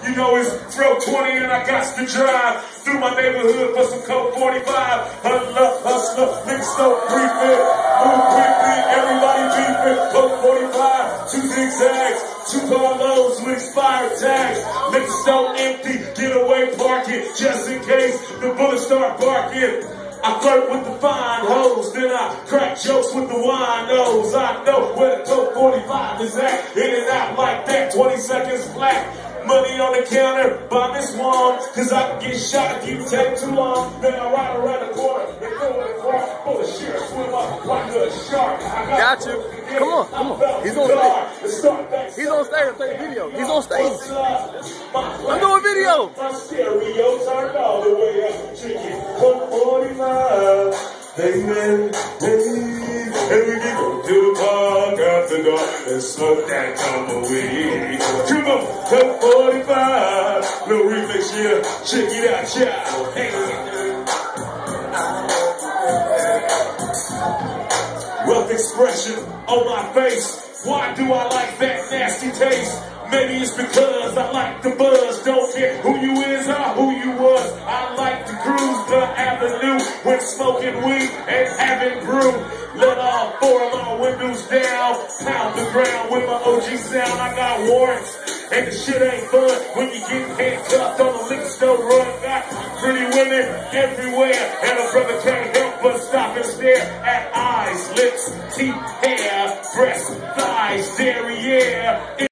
You know it's throw 20 and I got to drive through my neighborhood for some Coke 45. Hustler, niggas don't brief it. Move quickly, everybody beefing. Coke 45, 2 zigzags, 2 carloads with expired tags. Niggas don't empty, get away, park it, just in case the bullets start barking. I flirt with the fine hoes, then I crack jokes with the winos. I know where the Coke 45 is at, in and out like that, 20 seconds flat. Money on the counter, buy me Swan, cause I can get shot if you take too long. Then I ride around the corner and go in the car full of shit, swim up like a shark. Got you. Come on. He's on stage. He's on stage. I'm taking video. He's on stage. I'm doing video. My stereo turned all the way up. Chicken, Coke 45. Hey man, hey. And we can go to the park after dark and smoke that tumbleweed. Come on, Coke 45. No remix here. Check it out, child. Hey. Rough expression on my face. Why do I like that nasty taste? Maybe it's because I like the buzz. Don't care who you is or who you was. I like to cruise the avenue when smoking weed and having brew. Let all 4 of my windows down. Pound the ground with my OG sound. I got warrants and the shit ain't fun when you get handcuffed on a liquor store run. Got pretty women everywhere, and a brother can't help but stop and stare at eyes, lips, teeth, hair, breasts, thighs, derriere.